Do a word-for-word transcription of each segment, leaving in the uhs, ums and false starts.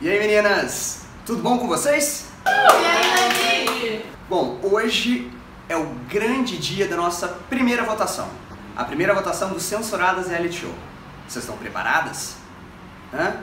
E aí, meninas? Tudo bom com vocês? E aí, Levi? Bom, hoje é o grande dia da nossa primeira votação. A primeira votação do Censuradas Reality Show. Vocês estão preparadas? Hã?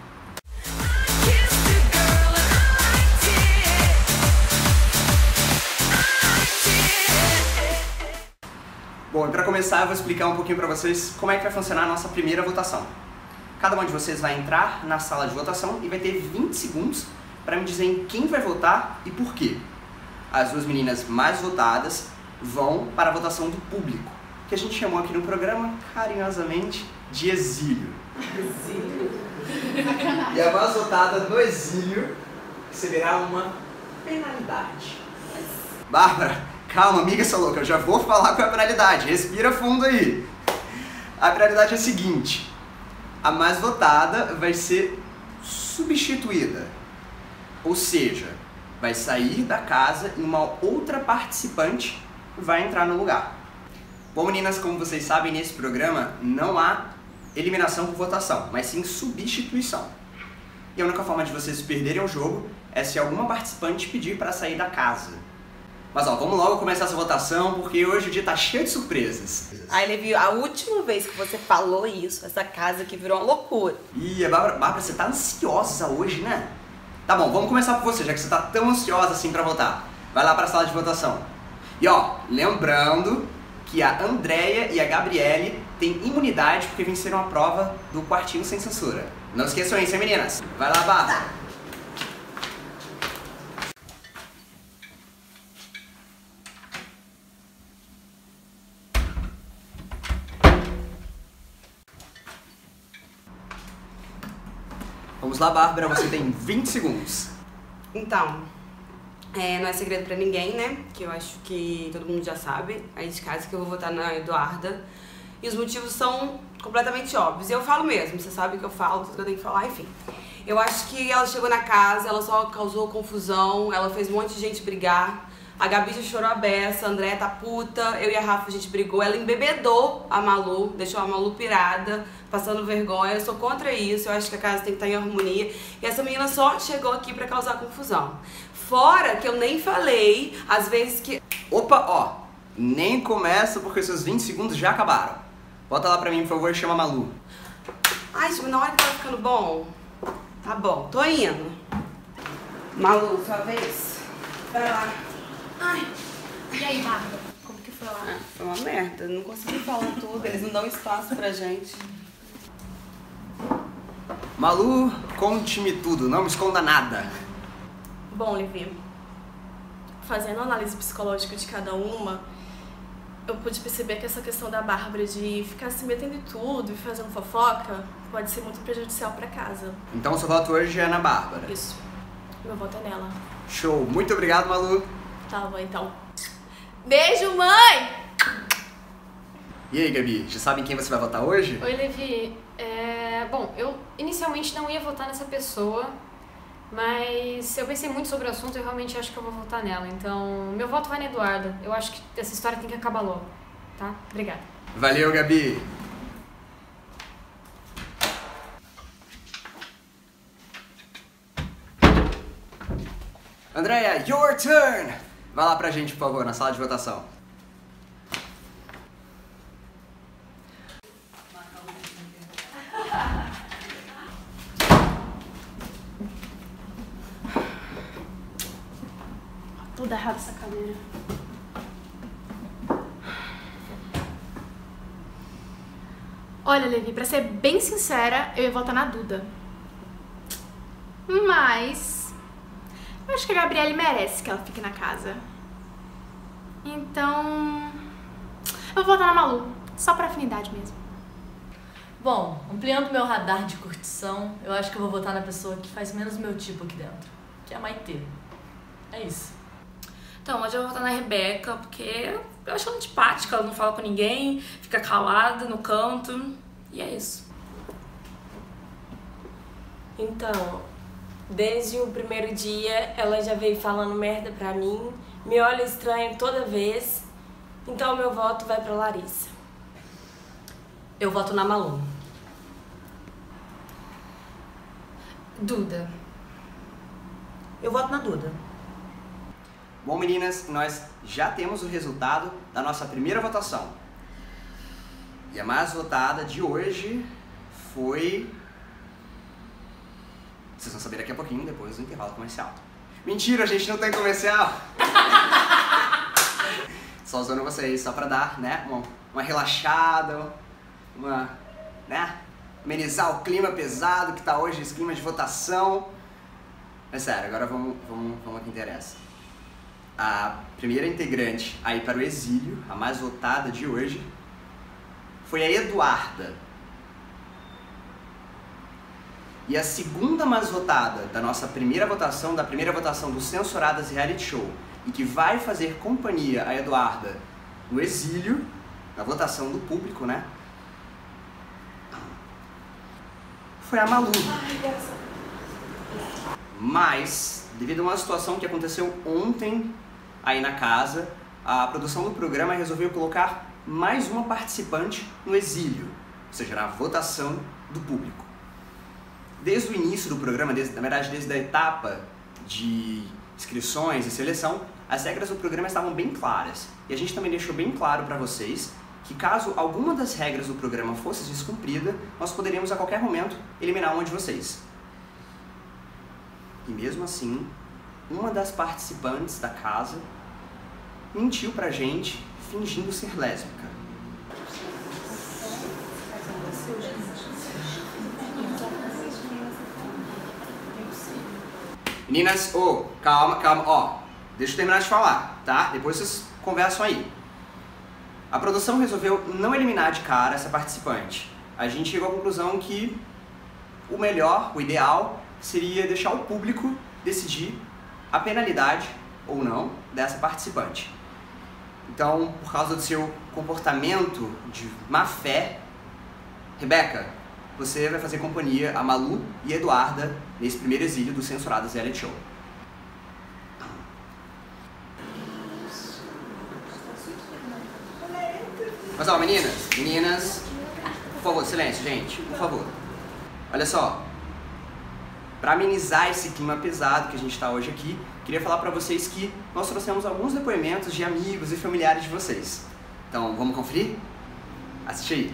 Bom, e para começar eu vou explicar um pouquinho para vocês como é que vai funcionar a nossa primeira votação. Cada um de vocês vai entrar na sala de votação e vai ter vinte segundos para me dizer em quem vai votar e por quê. As duas meninas mais votadas vão para a votação do público, que a gente chamou aqui no programa carinhosamente de exílio. Exílio. E a mais votada no exílio receberá uma penalidade. Bárbara, calma, amiga sua louca, eu já vou falar com a penalidade, respira fundo aí. A penalidade é a seguinte: a mais votada vai ser substituída, ou seja, vai sair da casa e uma outra participante vai entrar no lugar. Bom, meninas, como vocês sabem, nesse programa não há eliminação por votação, mas sim substituição. E a única forma de vocês perderem o jogo é se alguma participante pedir para sair da casa. Mas ó, vamos logo começar essa votação, porque hoje o dia tá cheio de surpresas. Ai, Levi, a última vez que você falou isso, essa casa aqui virou uma loucura. Ih, Bárbara, Bárbara, você tá ansiosa hoje, né? Tá bom, vamos começar por você, já que você tá tão ansiosa assim pra votar. Vai lá pra sala de votação. E ó, lembrando que a Andréia e a Gabriele têm imunidade porque venceram a prova do quartinho sem censura. Não esqueçam isso, hein, meninas? Vai lá, Bárbara. Tá. Vamos lá, Bárbara, você tem vinte segundos. Então, é, não é segredo pra ninguém, né? Que eu acho que todo mundo já sabe aí de casa que eu vou votar na Eduarda. E os motivos são completamente óbvios. E eu falo mesmo, você sabe que eu falo, tudo que eu tenho que falar, enfim. Eu acho que ela chegou na casa, ela só causou confusão, ela fez um monte de gente brigar. A Gabi já chorou a beça, a Andréia tá puta, eu e a Rafa a gente brigou, ela embebedou a Malu, deixou a Malu pirada, passando vergonha. Eu sou contra isso, eu acho que a casa tem que estar em harmonia. E essa menina só chegou aqui pra causar confusão. Fora que eu nem falei, às vezes que... Opa, ó, nem começa porque seus vinte segundos já acabaram. Volta lá pra mim, por favor, e chama a Malu. Ai, tipo, na hora que tá ficando bom, tá bom, tô indo. Malu, sua vez. Vai lá. Ai, e aí, Bárbara? Como que foi lá? Ah, foi uma merda, não consegui falar tudo, eles não dão espaço pra gente. Malu, conte-me tudo, não me esconda nada. Bom, Levi, fazendo a análise psicológica de cada uma, eu pude perceber que essa questão da Bárbara de ficar se metendo em tudo e fazendo fofoca pode ser muito prejudicial pra casa. Então seu voto hoje é na Bárbara. Isso, meu voto é nela. Show, muito obrigado, Malu. Tá bom, então. Beijo, mãe! E aí, Gabi, já sabem quem você vai votar hoje? Oi, Levi. É, bom, eu inicialmente não ia votar nessa pessoa, mas eu pensei muito sobre o assunto e eu realmente acho que eu vou votar nela. Então, meu voto vai na Eduarda. Eu acho que essa história tem que acabar logo, tá? Obrigada. Valeu, Gabi. Andréia, your turn! Vai lá pra gente, por favor, na sala de votação. Tudo errado essa cadeira. Olha, Levi, pra ser bem sincera, eu ia votar na Duda. Mas eu acho que a Gabriele merece que ela fique na casa. Então eu vou votar na Malu, só por afinidade mesmo. Bom, ampliando meu radar de curtição, eu acho que eu vou votar na pessoa que faz menos meu tipo aqui dentro, que é a Maitê. É isso. Então, hoje eu vou votar na Rebeca, porque eu acho ela antipática, ela não fala com ninguém, fica calada no canto, e é isso. Então, desde o primeiro dia, ela já veio falando merda pra mim, me olha estranho toda vez, então meu voto vai pra Larissa. Eu voto na Malu. Duda, eu voto na Duda. Bom, meninas, nós já temos o resultado da nossa primeira votação. E a mais votada de hoje foi... Vocês vão saber daqui a pouquinho, depois do intervalo comercial. Mentira, a gente não tem comercial! Só usando vocês, só pra dar, né, uma, uma relaxada, uma, né, amenizar o clima pesado que tá hoje, esse clima de votação. Mas sério, agora vamos, vamos, vamos ao que interessa. A primeira integrante a ir para o exílio, a mais votada de hoje, foi a Eduarda. E a segunda mais votada da nossa primeira votação, da primeira votação do Censuradas Reality Show, e que vai fazer companhia a Eduarda no exílio, na votação do público, né? Foi a Malu. Mas, devido a uma situação que aconteceu ontem aí na casa, a produção do programa resolveu colocar mais uma participante no exílio, ou seja, na votação do público. Desde o início do programa, desde, na verdade desde a etapa de inscrições e seleção, as regras do programa estavam bem claras. E a gente também deixou bem claro para vocês que caso alguma das regras do programa fosse descumprida, nós poderíamos a qualquer momento eliminar uma de vocês. E mesmo assim, uma das participantes da casa mentiu pra gente, fingindo ser lésbica. Meninas, ô, oh, calma, calma, ó, deixa eu terminar de falar, tá? Depois vocês conversam aí. A produção resolveu não eliminar de cara essa participante. A gente chegou à conclusão que o melhor, o ideal, seria deixar o público decidir a penalidade, ou não, dessa participante. Então, por causa do seu comportamento de má fé, Rebeca, você vai fazer companhia a Malu e a Eduarda nesse primeiro exílio do Censuradas Reality Show. Mas ó, meninas, meninas, por favor, silêncio, gente, por favor. Olha só, para amenizar esse clima pesado que a gente está hoje aqui, queria falar para vocês que nós trouxemos alguns depoimentos de amigos e familiares de vocês. Então, vamos conferir? Assiste aí.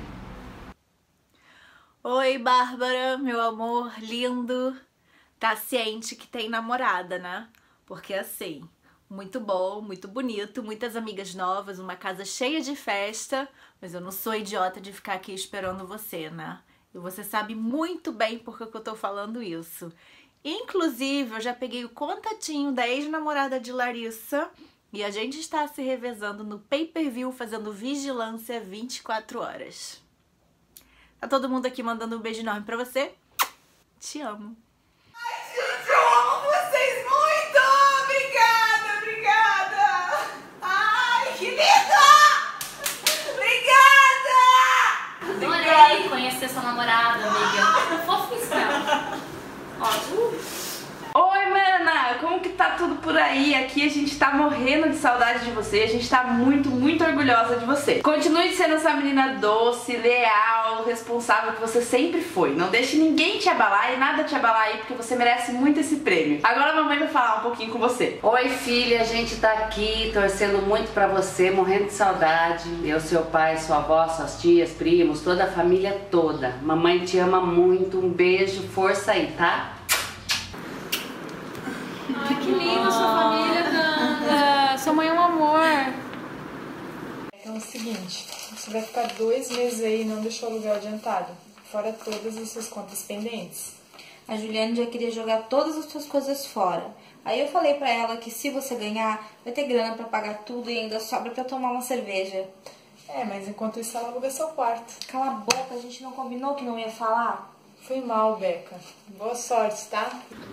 Oi, Bárbara, meu amor lindo. Tá ciente que tem namorada, né? Porque assim, muito bom, muito bonito, muitas amigas novas, uma casa cheia de festa, mas eu não sou idiota de ficar aqui esperando você, né? E você sabe muito bem por que eu tô falando isso. Inclusive, eu já peguei o contatinho da ex-namorada de Larissa e a gente está se revezando no pay-per-view fazendo vigilância vinte e quatro horas. Tá todo mundo aqui mandando um beijo enorme pra você. Te amo. Ai, gente, eu amo vocês muito! Obrigada, obrigada! Ai, que lindo! Obrigada! Adorei conhecer sua namorada, amiga. Fofo isso, ela. Ótimo. Oi, mana! Como que tá tudo por aí? Aqui a gente tá morrendo de saudade de você, a gente tá muito, muito orgulhosa de você. Continue sendo essa menina doce, leal, responsável que você sempre foi. Não deixe ninguém te abalar e nada te abalar aí, porque você merece muito esse prêmio. Agora a mamãe vai falar um pouquinho com você. Oi, filha, a gente tá aqui torcendo muito pra você, morrendo de saudade. Eu, seu pai, sua avó, suas tias, primos, toda a família toda. Mamãe te ama muito, um beijo, força aí, tá? Ai, que linda sua família, Nanda. Sua mãe é um amor. É o seguinte, você vai ficar dois meses aí e não deixou aluguel adiantado, fora todas as suas contas pendentes. A Juliane já queria jogar todas as suas coisas fora. Aí eu falei pra ela que se você ganhar, vai ter grana pra pagar tudo e ainda sobra pra tomar uma cerveja. É, mas enquanto isso ela aluga seu quarto. Cala a boca, a gente não combinou que não ia falar? Foi mal, Beca. Boa sorte, tá?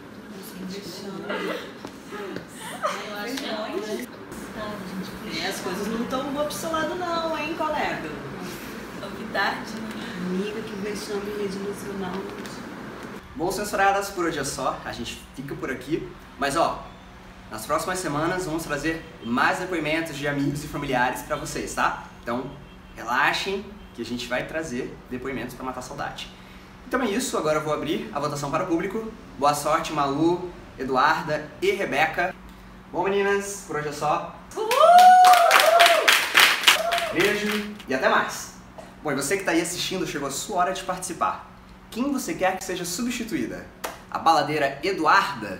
É, as coisas não estão boas pro seu lado não, hein, colega? Novidade, Amiga, que vexame desilusional. Bom, censuradas, por hoje é só. A gente fica por aqui. Mas ó, nas próximas semanas vamos trazer mais depoimentos de amigos e familiares pra vocês, tá? Então, relaxem que a gente vai trazer depoimentos pra matar a saudade. Então é isso, agora eu vou abrir a votação para o público. Boa sorte, Malu, Eduarda e Rebeca. Bom, meninas, por hoje é só. Beijo e até mais. Bom, e você que tá aí assistindo, chegou a sua hora de participar. Quem você quer que seja substituída? A baladeira Eduarda?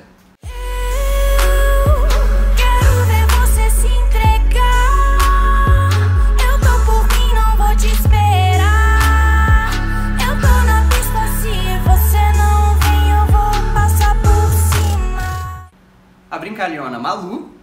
A brincalhona Malu?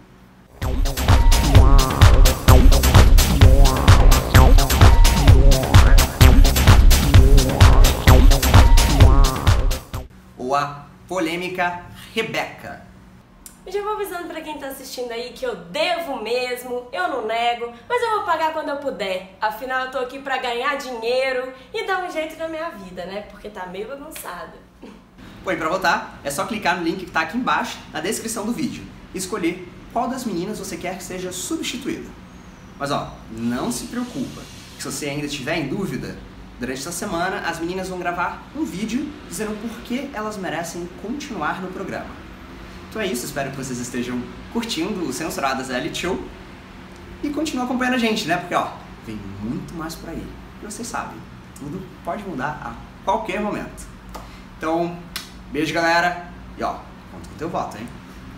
Ou a polêmica Rebeca? Eu já vou avisando pra quem tá assistindo aí que eu devo mesmo, eu não nego, mas eu vou pagar quando eu puder. Afinal, eu tô aqui pra ganhar dinheiro e dar um jeito na minha vida, né? Porque tá meio bagunçada. Bom, e pra votar, é só clicar no link que tá aqui embaixo, na descrição do vídeo, e escolher qual das meninas você quer que seja substituída. Mas ó, não se preocupa, que se você ainda estiver em dúvida, durante essa semana as meninas vão gravar um vídeo dizendo por que elas merecem continuar no programa. Então é isso, espero que vocês estejam curtindo o Censuradas Reality Show e continuem acompanhando a gente, né? Porque ó, vem muito mais por aí. E vocês sabem, tudo pode mudar a qualquer momento. Então, beijo, galera, e ó, conta com o teu voto, hein?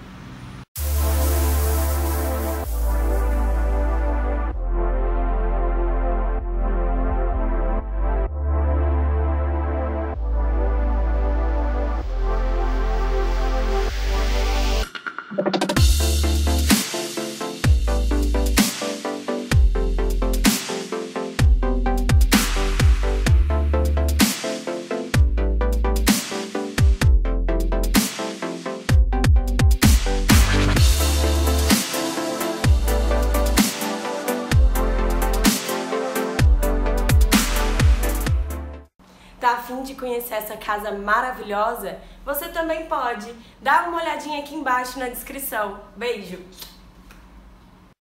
Tá a fim de conhecer essa casa maravilhosa? Você também pode. Dá uma olhadinha aqui embaixo na descrição. Beijo!